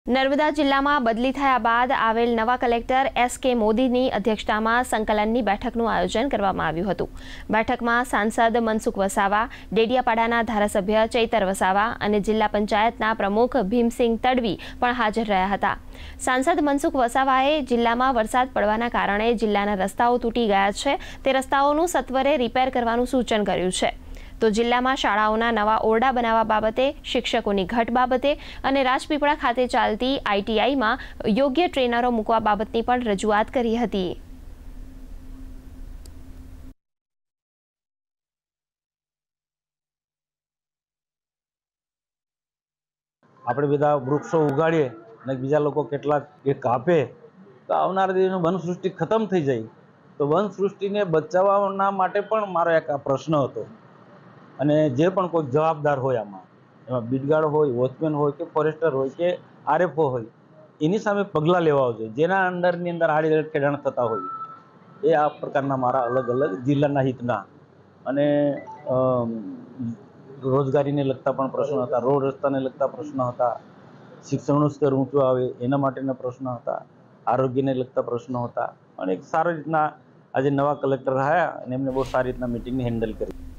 નર્મદા જિલ્લામાં બદલી થયા બાદ આવેલ નવા કલેક્ટર એસ.કે. મોદીની અધ્યક્ષતામાં સંકલનની બેઠકનું આયોજન કરવામાં આવ્યું હતું। બેઠકમાં સાંસદ મનસુખ વસાવા, ડેડિયાપાડાના ધારાસભ્ય ચૈતર વસાવા અને જિલ્લા પંચાયતના પ્રમુખ ભીમસિંહ તડવી પણ હાજર રહ્યા હતા। સાંસદ મનસુખ વસાવાએ જિલ્લામાં વરસાદ પડવાના કારણે જિલ્લાના રસ્તાઓ તૂટી ગયા છે, તે રસ્તાઓનું સત્વરે રિપેર કરવાનું સૂચન કર્યું છે। તો જિલ્લામાં શાળાઓના નવા ઓરડા બનાવવા બાબતે, શિક્ષકોની ઘટ બાબતે અને રાજપીપળા ખાતે ચાલતી આઈટીઆઈમાં યોગ્ય ટ્રેનરો મૂકવા બાબતની પણ રજૂઆત કરી હતી। આપણે બધા વૃક્ષો ઉગાડીએ અને બીજા લોકો કેટલાક એ કાપે તો આવનારા દિવસમાં વન સૃષ્ટિ ખતમ થઈ જાય। તો વન સૃષ્ટિને બચાવવાના માટે પણ મારો એક આ પ્રશ્ન હતો અને જે પણ કોઈ જવાબદાર હોય એમાં બીટગાર્ડ હોય, વોચમેન હોય કે ફોરેસ્ટર હોય કે આરએફઓ હોય, એની સામે પગલાં લેવા જોઈએ જેના અંદરની અંદર આડેધડ ખેડાણ થતા હોય। એ આ પ્રકારના મારા અલગ અલગ જિલ્લાના હિતના અને રોજગારીને લગતા પણ પ્રશ્નો હતા, રોડ રસ્તાને લગતા પ્રશ્નો હતા, શિક્ષણનું સ્તર ઊંચું આવે એના માટેના પ્રશ્નો હતા, આરોગ્યને લગતા પ્રશ્નો હતા અને સારી રીતના આજે નવા કલેક્ટર આવ્યા અને એમને બહુ સારી રીતના મિટિંગને હેન્ડલ કરી।